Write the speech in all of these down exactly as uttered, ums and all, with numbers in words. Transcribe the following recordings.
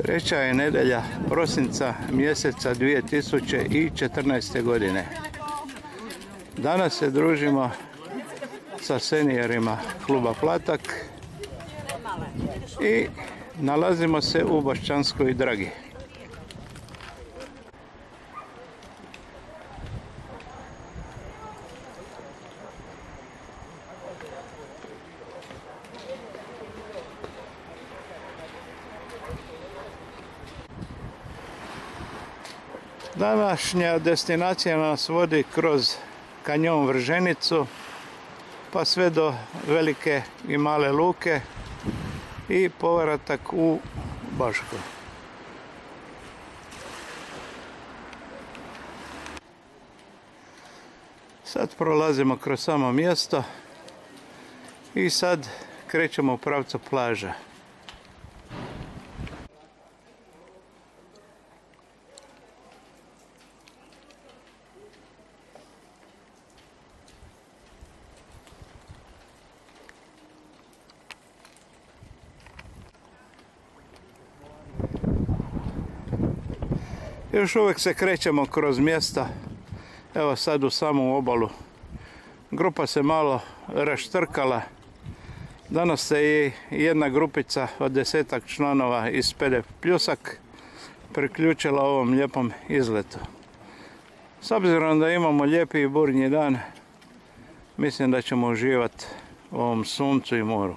Treća je nedjelja prosinca mjeseca dvije tisuće četrnaeste. godine. Danas se družimo sa seniorima kluba Platak i nalazimo se u Bašćanskoj Dragi. Današnja destinacija nas vodi kroz kanjon Vrženicu pa sve do Velike i Male Luke i povratak u Baško. Sad prolazimo kroz samo mjesto i sad krećemo u pravcu plaža. Još uvijek se krećemo kroz mjesta, evo sad u samu obalu. Grupa se malo raštrkala. Danas se i jedna grupica od desetak članova iz Pede Pljusak priključila ovom lijepom izletu. S obzirom da imamo lijepi i burnji dan, mislim da ćemo uživati u ovom suncu i moru.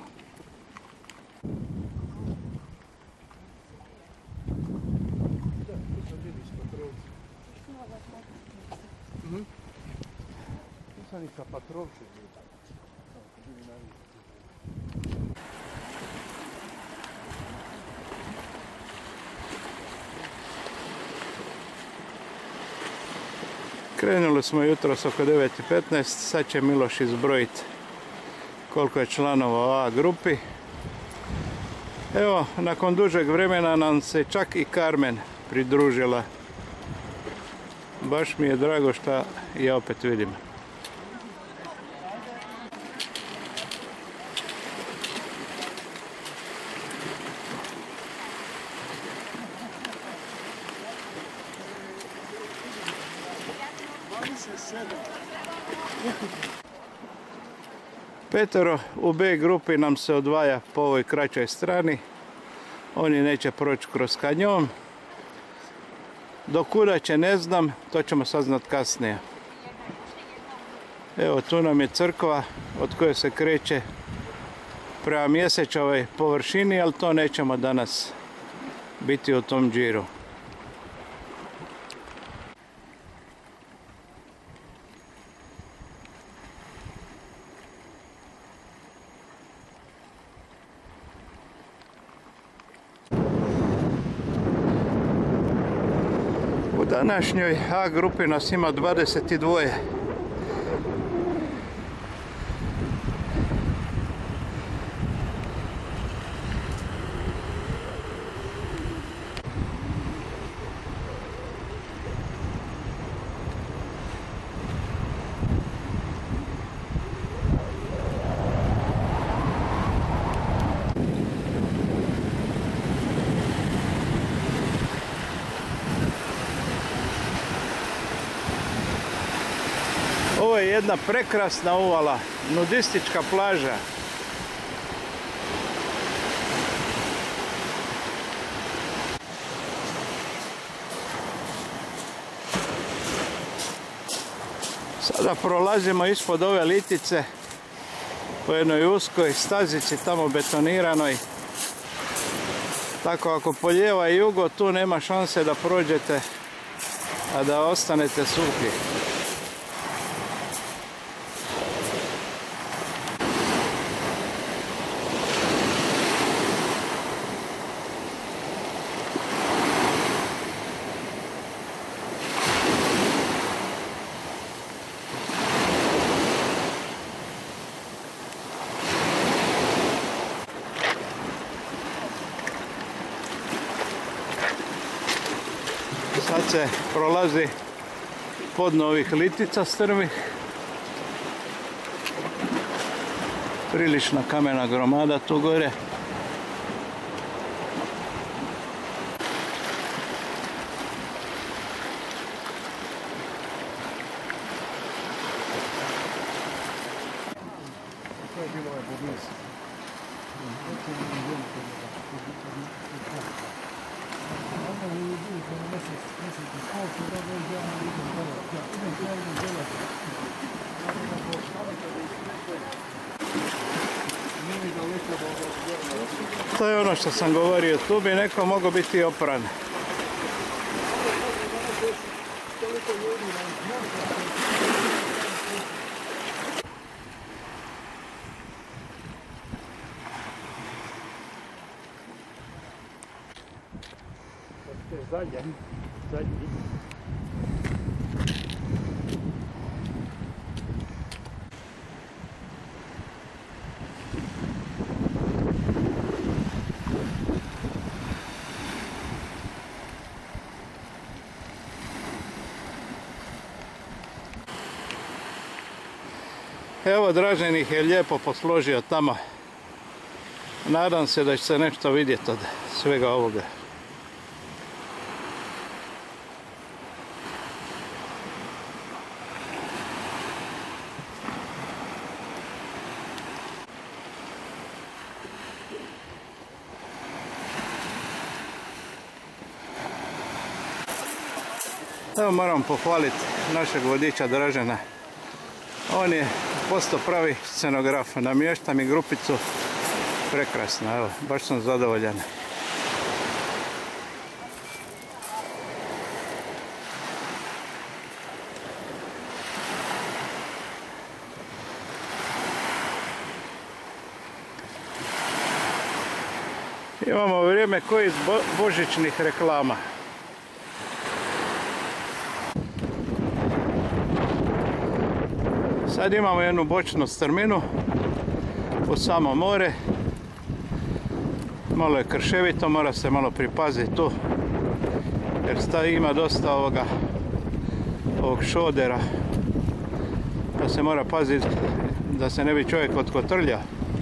Krenuli smo jutros oko devet i petnaest, sad će Miloš izbrojiti koliko je članova u A grupi. Evo, nakon dužeg vremena nam se čak i Karmen pridružila. Baš mi je drago što ja opet vidim. Petero u B grupi nam se odvaja po ovoj kraćoj strani. Oni neće proći kroz kanjon. Do kuda će ne znam, to ćemo saznat kasnije. Evo, tu nam je crkva od koje se kreće prema Mjesečevoj površini, ali to nećemo danas biti u tom džiru. U današnjoj A grupi nas ima dvadeset dva. Ovo je jedna prekrasna uvala, nudistička plaža. Sada prolazimo ispod ove litice po jednoj uskoj stazici tamo betoniranoj. Tako ako po lijeva i jugo tu nema šanse da prođete, a da ostanete suhi. Sad se prolazi pod novih litica strmih. Prilična kamena gromada tu gore. bilo je poblizu. Onda mi je bilo kao mjesec, mjesec i pol, kada dođe ja idem dole. Ja idem ja idem dole. Ja idem po stavite da ispite. Nije mi daleko da ovo. To je ono što sam govorio, tu bi neko mogao biti opran. Toliko ljudi nam zna. Zadnje, zadnji. Evo, Dražen ih je lijepo posložio tamo. Nadam se da će se nešto vidjeti od svega ovoga. Evo, moram pohvaliti našeg vodiča Dražena. On je postao pravi scenograf, namješta mi grupicu prekrasno, evo, baš sam zadovoljan. Imamo vrijeme koji iz božićnih reklama. Sad imamo jednu bočnu strminu u samo more. Malo je krševito, mora se malo pripaziti tu, jer sta ima dosta ovoga ovog šodera, pa se mora paziti da se ne bi čovjek otkotrljao.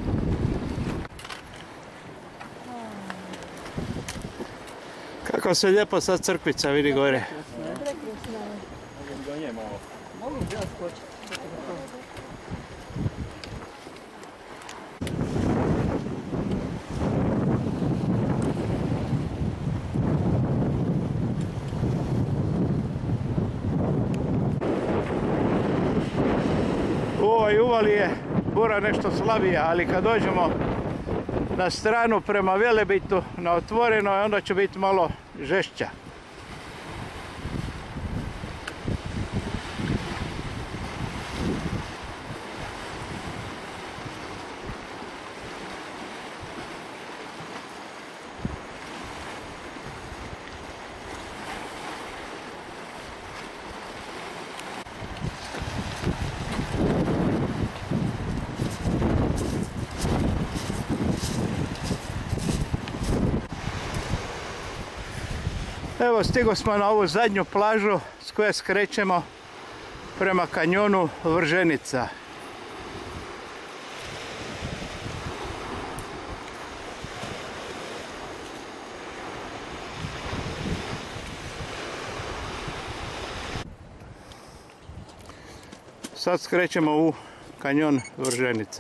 Kako se lijepo sad crkvica vidi gore. Mogu ja skočiti. U ovoj uvali je bura nešto slabija, ali kad dođemo na stranu prema Velebitu, na otvoreno, onda će biti malo žešća. Evo, stigo smo na ovu zadnju plažu s koje skrećemo prema kanjonu Vrženica. Sad skrećemo u kanjon Vrženica.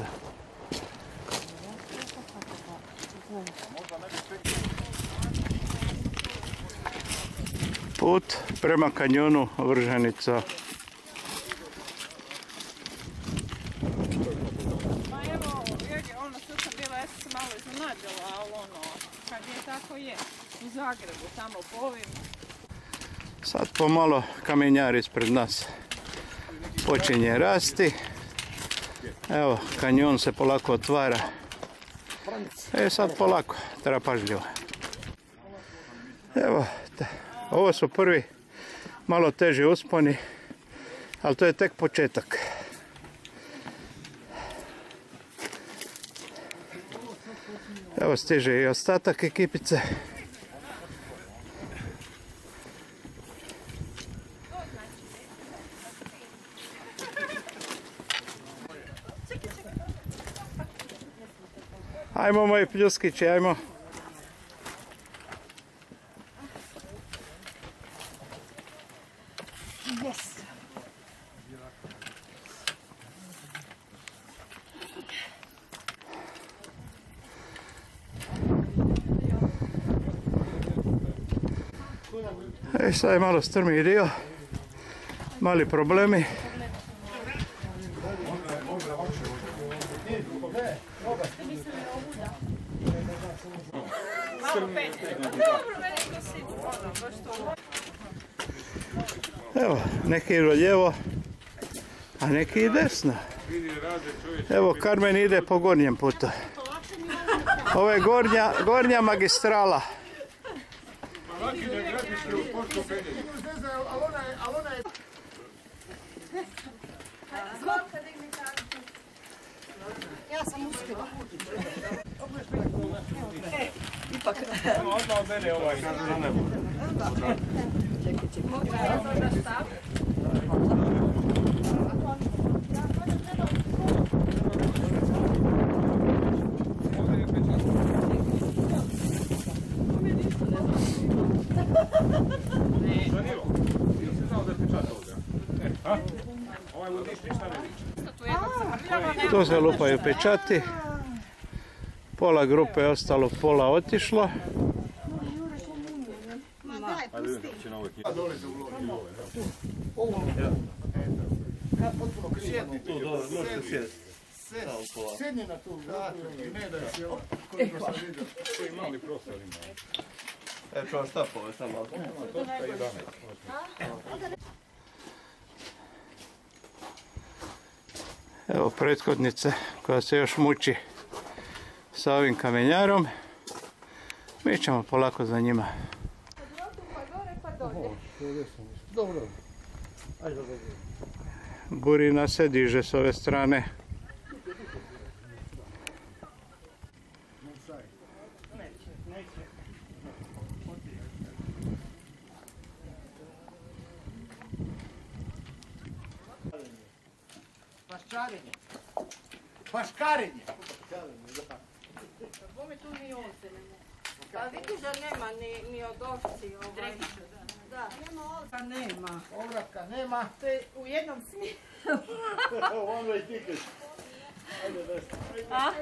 Put prema kanjonu Vrženica. Ma evo, ono što sam bila, ja sam se malo iznenadila, ali ono, kad je tako je, u Zagrebu, tamo po ovim. Sad pomalo kamenjar ispred nas počinje rasti. Evo, kanjon se polako otvara. E, sad polako, treba pažljivo. Evo, ovo su prvi malo teži usponi, ali to je tek početak. Evo, stiže i ostatak ekipice. Ajmo moji pljuskići, ajmo. E, sad je malo strmiji dio. Mali problemi. Evo, neki idu lijevo, a neki i desno. Evo, Karmen ide po gornjem putu. Ovo je gornja, gornja magistrala. Ja sam uspjela. Ipak. Odmah od mene ovaj na nebo. Čekaj, čekaj. Mogu ja to da stav? Zanimljivo. Jesi znao da je pečat ovdje? Ha? Ovaj vodič ništa ne liči. Tu se lupaju pečati. Pola grupe je ostalo, pola otišlo. Ajde vidim kako će na ovoj knjiži. Dolaze u love. Sjedni tu dole, možete sjesti. Sjedni na tu vratu i ne daj se koliko sam vidio. Koji mali prostor ima. Evo ću vam štapove samo malo. Evo prethodnice koja se još muči sa ovim kamenjarom. Mi ćemo polako za njima. Dobro. Burina se diže s ove strane. Paščarenje. Paškarenje. Bome tu ni ovce nema. Pa vidiš da nema ni, ni od ovci. Ovaj. Da, nema ovca. Nema. Povratka nema. To je u jednom smjeru. Ono i tiket. A?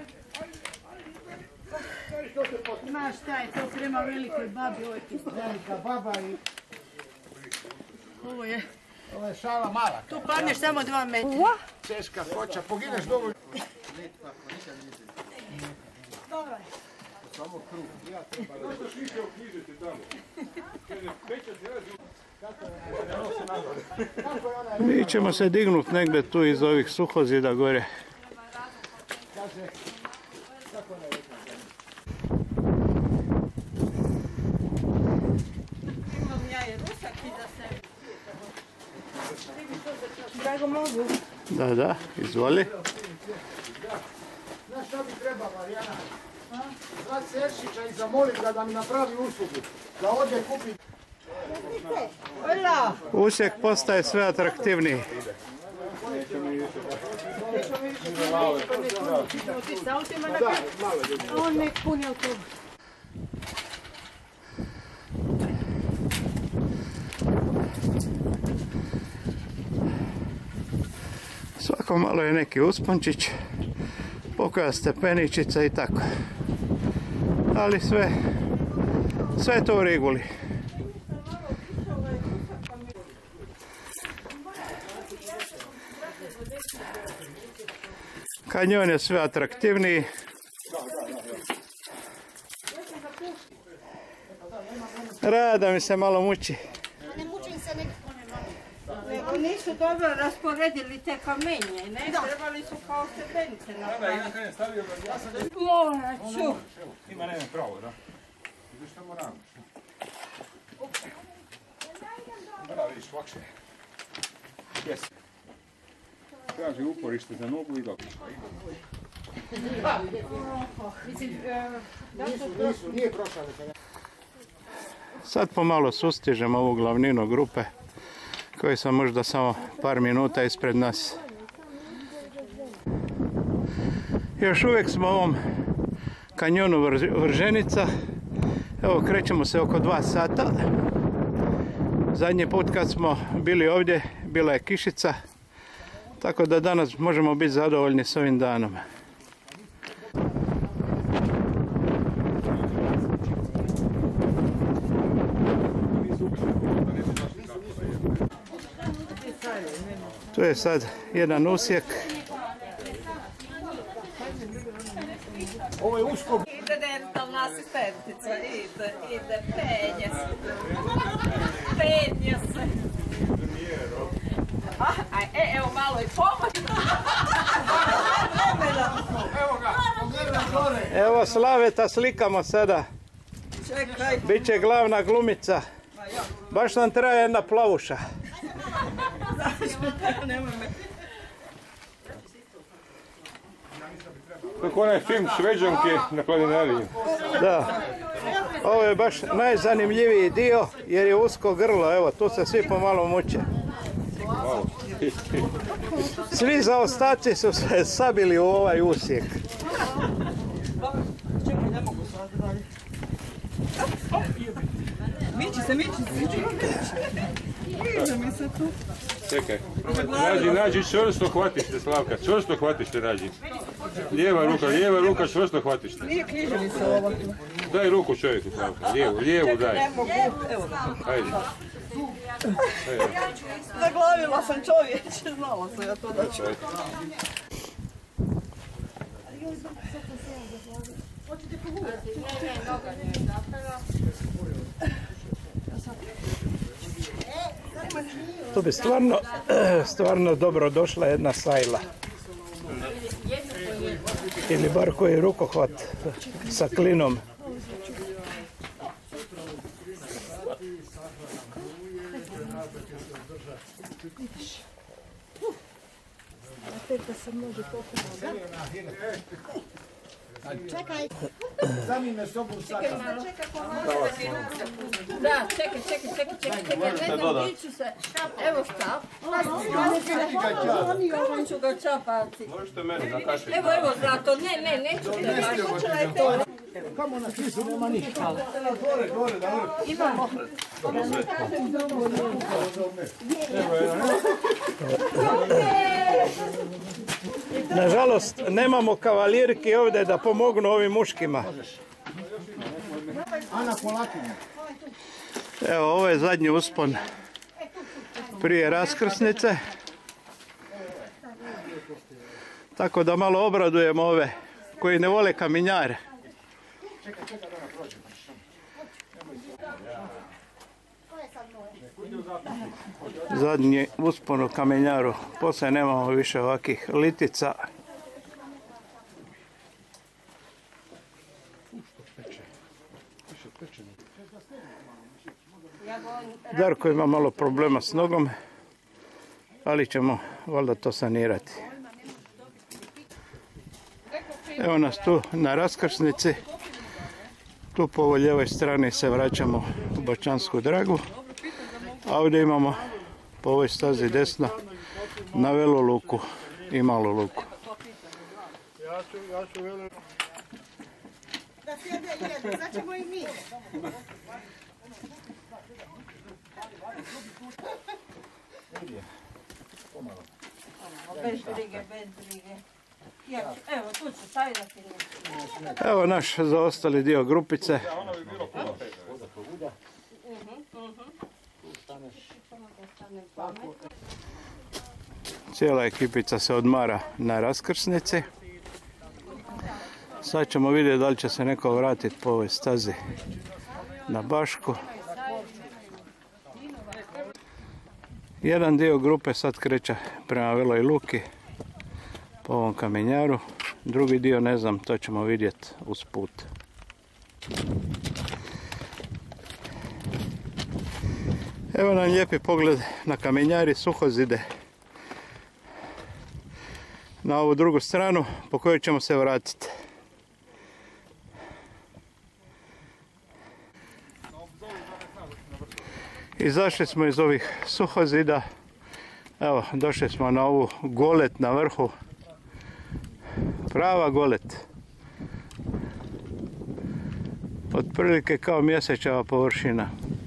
Znaš šta je to prema velikoj babi, ovo je ti Velika baba i ovo je. ovo je šala mala. Tu padneš samo dva metra. Češka koča, pogineš dovoljno. Dobro. Samo krug. Ja treba da... Što svi se oknjižite tamo? Mi ćemo se dignut negdje tu iz ovih suhozida gore. Kaže, kako ne rekao? Imam ja i rusak i za sebe. Drago mogu. Da, da, izvoli. Znaš šta bi treba, Marijana? Zvat Seršića i zamolit ga da mi napravi uslugu. Da ode kupi... Hola. Usjek postaje sve atraktivniji. Ti s autima na kraju? A on nek puni autobus. Svako malo je neki uspončić, pokoja stepeničica i tako. Ali sve, sve je to u reguli. Kanjon je sve atraktivniji. Rada mi se malo muči. Ne mučim se nek... Nego nisu dobro rasporedili te kamenje, ne? Trebali su kao stepenice napraviti. Morat ću. Ima nema pravo, da? Vidiš šta moram? Da, vidiš, lakše. Jesi. Traži uporište za nogu i ga. Nisu, nije prošla. Sad pomalo sustižemo ovu glavninu grupe koji sam možda samo par minuta ispred nas. Još uvijek smo u ovom kanjonu Vrženica. Evo, krećemo se oko dva sata. Zadnji put kad smo bili ovdje bila je kišica, tako da danas možemo biti zadovoljni s ovim danom. Nisu uopšte Tu je sad jedan usjek. Ovo je usko. Ide dentalna asistentica, ide, ide, penje se. Penje se. A, e, evo malo i pomoć. Evo ga, pogledaj gore. Evo Slaveta, slikamo sada. Čekaj. Biće glavna glumica. Baš nam treba jedna plavuša. Nemoj me. Kako onaj film Šveđanke na Kladineliji. Da. Ovo je baš najzanimljiviji dio jer je usko grlo. Evo, tu se svi pomalo muče. Svi zaostaci su se sabili u ovaj usjek. Čekaj, ne mogu sad dalje. Miči se, miči se. Ide mi se tu. Čekaj, nađi, nađi čvrsto hvatište, Slavka, čvrsto hvatište nađi. Lijeva ruka, lijeva ruka, čvrsto hvatište. Nije knjiženica ova tu. Daj ruku čovjeku, Slavka, lijevu, lijevu daj. Ne mogu, evo ga. Ajde. Ajde. Zaglavila sam čovječe, znala sam ja to da ću. Tu bi stvarno, stvarno dobro došla jedna sajla. Ili bar koji rukohvat sa klinom. Čekaj. Zamime sobu sada. Da, čekaj, čekaj, čekaj, čekaj, čekaj, ne znam, diću se. Evo štap. Kako ću ga čapati? Možete meni nakašiti. Evo, evo, Zlato, ne, ne, neću te. Kamo na krisu nema ništa. Gore, gore, da vrlo. Imamo. Nažalost, nemamo kavalirki ovdje da pomognu ovim muškima. Ana Polakinja. Evo, ovo je zadnji uspon prije raskrsnice. Tako da malo obradujemo ove koji ne vole kaminjare. Zadnji uspon u kamenjaru. Poslije nemamo više ovakih litica. Darko ima malo problema s nogom, ali ćemo valjda to sanirati. Evo nas tu na raskrsnici. Tu po ovoj lijevoj strani se vraćamo u Bačansku Dragu. A ovdje imamo po ovoj stazi desno na Velu luku i Malu luku. Da sjede jede, sad ćemo i mi. Bez brige, bez brige. Evo, tu ću staviti. Evo naš zaostali dio grupice. Cijela ekipica se odmara na raskrsnici. Sad ćemo vidjeti da li će se neko vratiti po ovoj stazi na Bašku. Jedan dio grupe sad kreće prema Veloj Luki po ovom kamenjaru. Drugi dio ne znam, to ćemo vidjeti uz put. Evo nam lijepi pogled na kamenjari Suhozide. Na ovu drugu stranu po kojoj ćemo se vratiti. Izašli smo iz ovih Suhozida. Evo, došli smo na ovu golet na vrhu. Prava golet. Otprilike kao mjesečeva površina.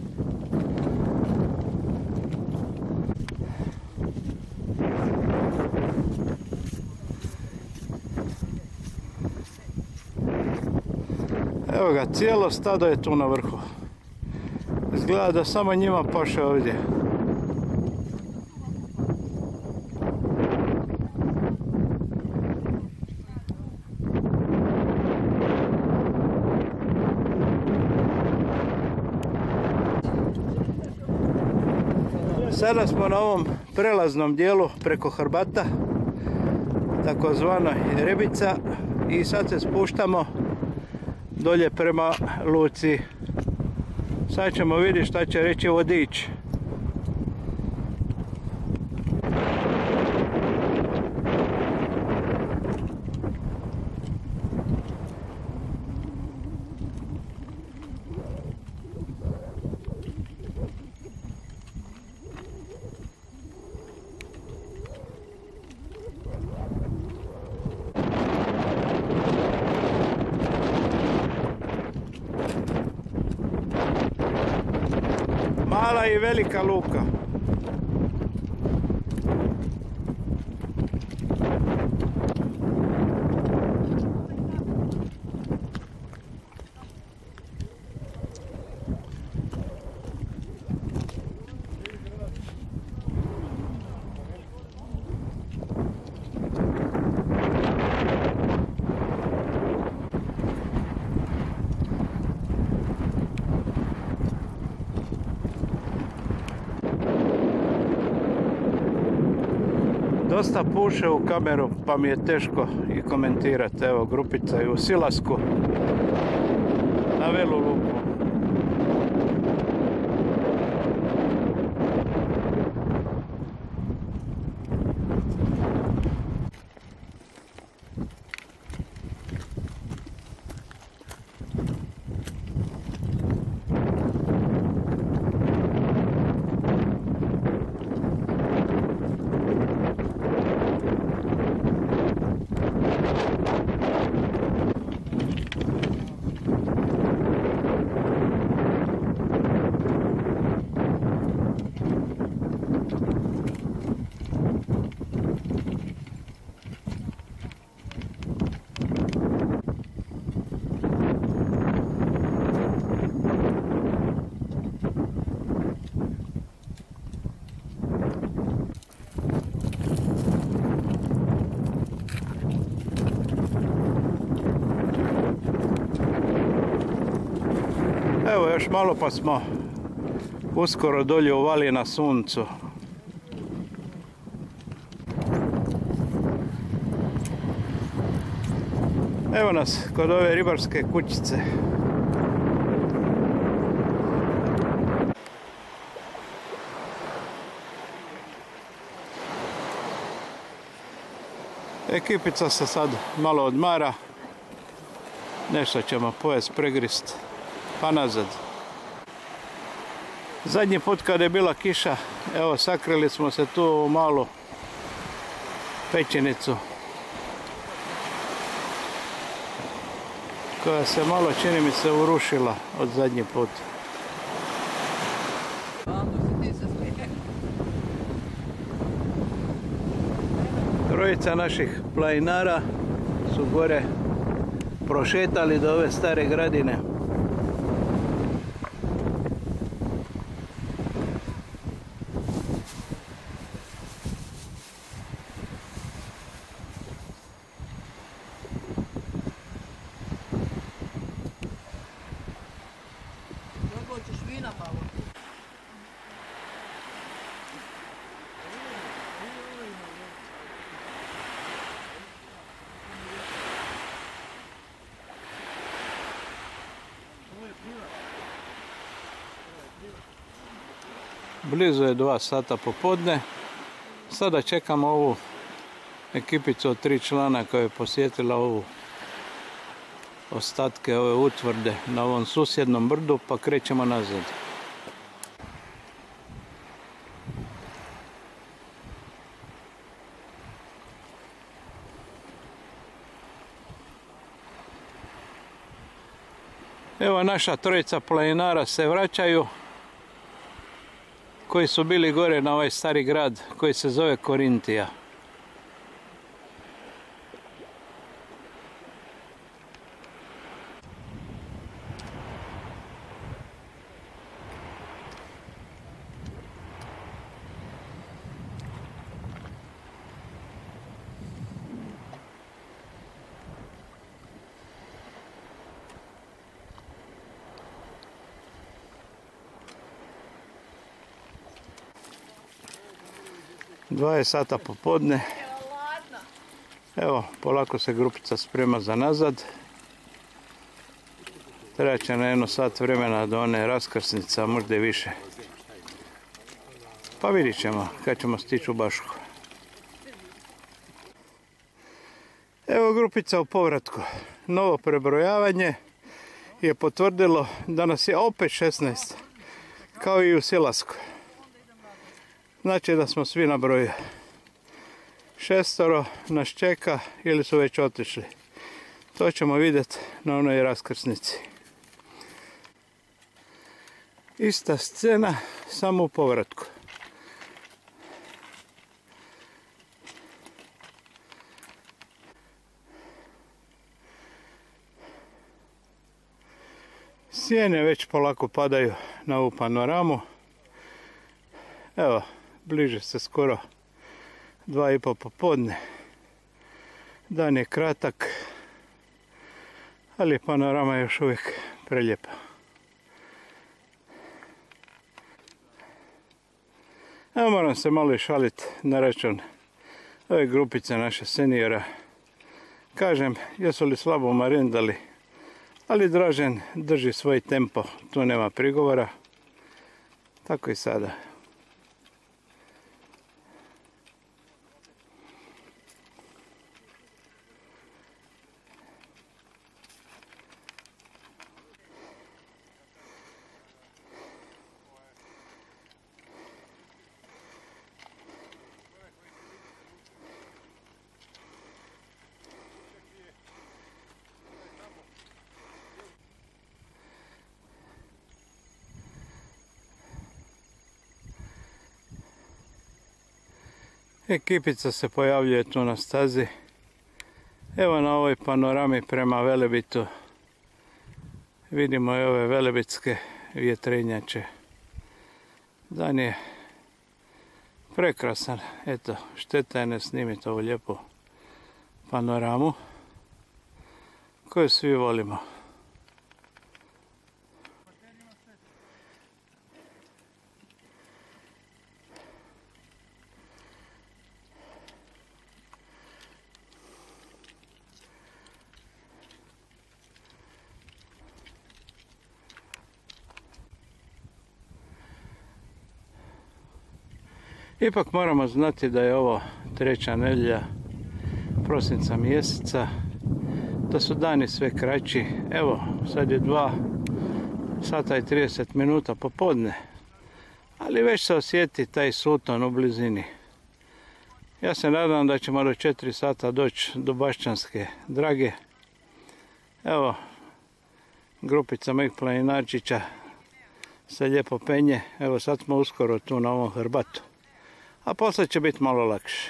Evo ga, cijelo stado je tu na vrhu. Izgleda da samo njima paše ovdje. Sada smo na ovom prelaznom dijelu preko Hrbata, takozvana Rebica, i sad se spuštamo dolje prema luci. Sad ćemo vidjeti šta će reći vodič. Mala i velika luka. Dosta puše u kameru, pa mi je teško i komentirati. Evo, grupica je u silasku na Velu luku. Evo, još malo pa smo uskoro dolje u Vali na suncu. Evo nas kod ove ribarske kućice. Ekipica se sad malo odmara. Nešto ćemo pojest, pregrist, pa nazad. Zadnji put kad je bila kiša, evo, sakrili smo se tu u malu pećinicu koja se malo, čini mi se, urušila od zadnji put. Trojica naših planinara su gore prošetali do ove stare gradine. Blizu je dva sata popodne. Sada čekamo ovu ekipicu od tri člana koja je posjetila ovu ostatke ove utvrde na ovom susjednom brdu, pa krećemo nazad. Evo, naša trojica planinara se vraćaju, koji su bili gore na ovaj stari grad koji se zove Korintija. dvadeset sata popodne. Evo, polako se grupica sprema za nazad. Treba će na jedno sat vremena do one raskrsnice, a možda i više. Pa vidit ćemo kad ćemo stići u Bašku. Evo grupica u povratku. Novo prebrojavanje je potvrdilo da nas je opet šesnaest. Kao i u silasku. Znači da smo svi na broju. Šestoro nas čeka ili su već otišli. To ćemo vidjeti na onoj raskrsnici. Ista scena, samo u povratku. Sjene već polako padaju na ovu panoramu. Evo, bliže se skoro dva i po popodne. Dan je kratak, ali panorama je još uvijek prelijepa. Evo, moram se malo i šaliti na račun ove grupice naše seniora. Kažem, jesu li slabo marindali, ali Dražen drži svoj tempo, tu nema prigovora. Tako i sada. Ekipica se pojavljuje tu na stazi. Evo na ovoj panorami prema Velebitu vidimo i ove velebitske vjetrenjače. Dan je prekrasan. Eto, šteta je ne snimiti ovu lijepu panoramu koju svi volimo. Ipak moramo znati da je ovo treća nedjelja prosinca mjeseca, da su dani sve kraći. Evo, sad je dva sata i trideset minuta popodne, ali već se osjeti taj suton u blizini. Ja se nadam da ćemo do četiri sata doći do Bašćanske Drage. Evo, grupica mojih planinarčića se lijepo penje. Evo, sad smo uskoro tu na ovom hrbatu. A poslije će biti malo lakše.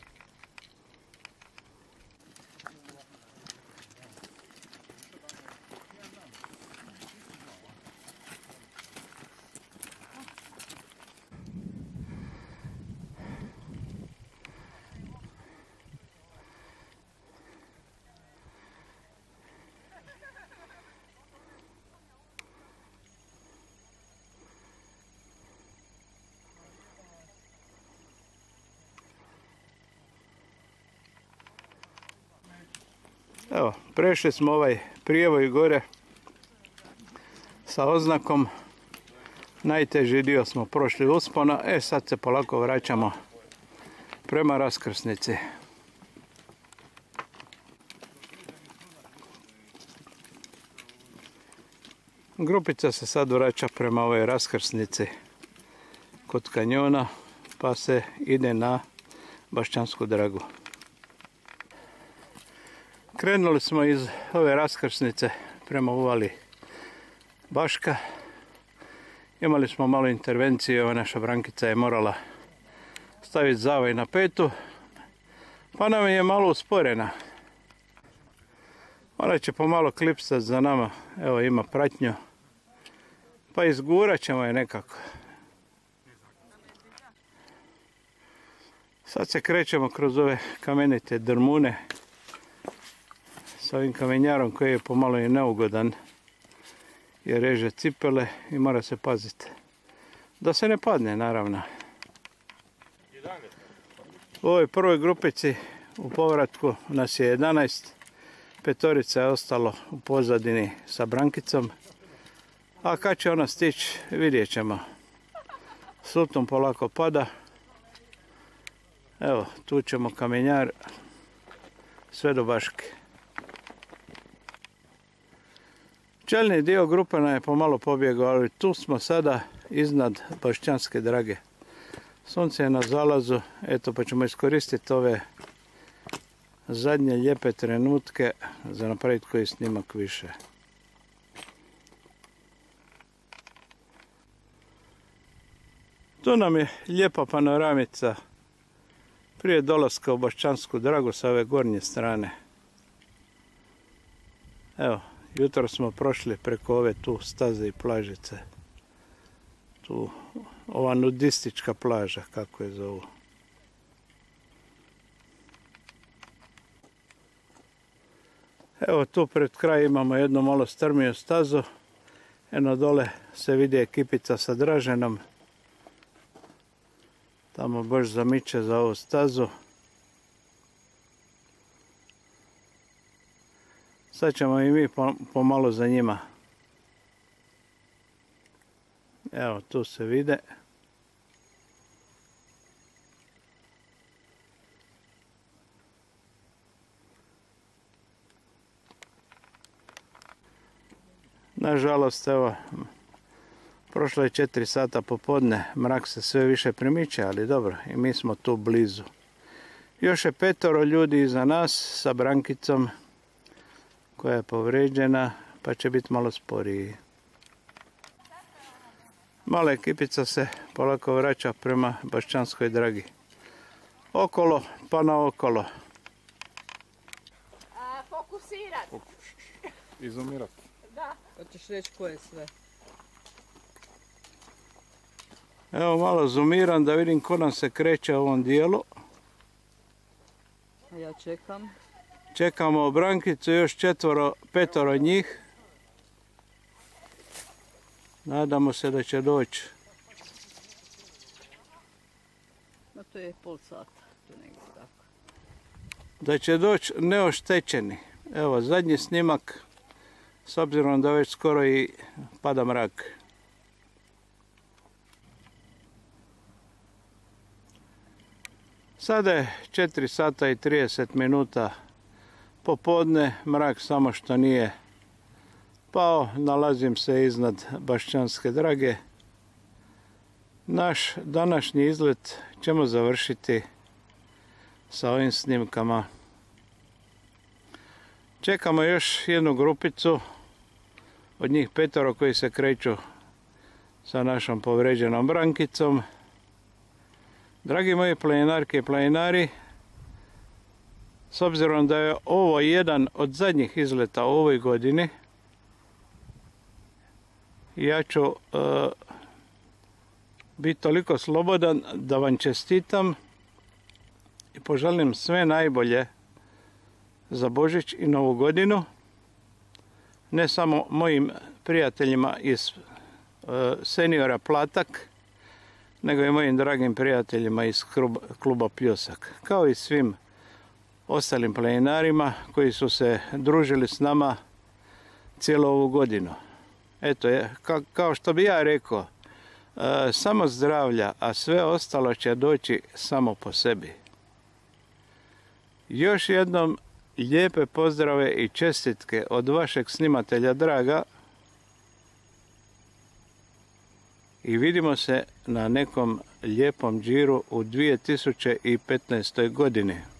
Evo, prešli smo ovaj prijevoj gore sa oznakom. Najteži dio smo prošli uspona, e sad se polako vraćamo prema raskrsnici. Grupica se sad vraća prema ovoj raskrsnici kod kanjona, pa se ide na Bašćansku Dragu. Krenuli smo iz ove raskrsnice prema uvali Baška. Imali smo malo intervencije, ova naša Brankica je morala staviti zavaj na petu, pa nam je malo usporena. Ona će pomalo klipsati za nama, evo ima pratnju, pa izgurat ćemo je nekako. Sad se krećemo kroz ove kamenite drmune s ovim kamenjarom koji je pomalo i neugodan jer reže cipele i mora se paziti da se ne padne, naravno. U ovoj prvoj grupici u povratku nas je jedanaest, petorica je ostalo u pozadini sa Brankicom, a kad će ona stići vidjet ćemo. Sutom polako pada. Evo, tu ćemo kamenjar sve do Baške. Čelni dio grupe nam je pomalo pobjegao, ali tu smo sada iznad Bašćanske Drage. Sunce je na zalazu, eto pa ćemo iskoristiti ove zadnje lijepe trenutke za napraviti koji snimak više. Tu nam je lijepa panoramica prije dolaska u Bašćansku Dragu sa ove gornje strane. Evo, jutro smo prošli preko ove tu staze i plažice. Tu, ova nudistička plaža, kako je zovu. Evo tu pred kraj imamo jednu malo strmiju stazu. Eno dole se vidi ekipica sa Draženom. Tamo baš zamiče za ovu stazu. Sad ćemo i mi pomalo za njima. Evo, tu se vide. Nažalost, evo, prošlo je četiri sata popodne, mrak se sve više primiče, ali dobro, i mi smo tu blizu. Još je petoro ljudi iza nas sa Brankicom, koja je povrijeđena, pa će biti malo sporiji. Mala ekipica se polako vraća prema Bašćanskoj Dragi. Okolo, pa na okolo. A, fokusirat. Izumirat. Da. Hoćeš reći koje sve? Evo malo zoomiram da vidim ko nam se kreće u ovom dijelu. A ja čekam. Čekamo Brankicu, još četvoro, petoro njih. Nadamo se da će doći. No to je pol sata, to negdje tako. Da će doći neoštećeni. Evo, zadnji snimak, s obzirom da već skoro i pada mrak. Sada je četiri sata i trideset minuta popodne, mrak samo što nije pao, nalazim se iznad Bašćanske Drage. Naš današnji izlet ćemo završiti sa ovim snimkama. Čekamo još jednu grupicu od njih petoro koji se kreću sa našom povrijeđenom Brankicom. Dragi moji planinarke i planinari, s obzirom da je ovo jedan od zadnjih izleta u ovoj godini, ja ću uh, biti toliko slobodan da vam čestitam i poželim sve najbolje za Božić i Novu godinu, ne samo mojim prijateljima iz uh, seniora Platak, nego i mojim dragim prijateljima iz kluba Pljusak, kao i svim ostalim planinarima koji su se družili s nama cijelu ovu godinu. Eto, kao što bi ja rekao, samo zdravlja, a sve ostalo će doći samo po sebi. Još jednom lijepe pozdrave i čestitke od vašeg snimatelja Draga i vidimo se na nekom lijepom džiru u dvije tisuće petnaestoj godini.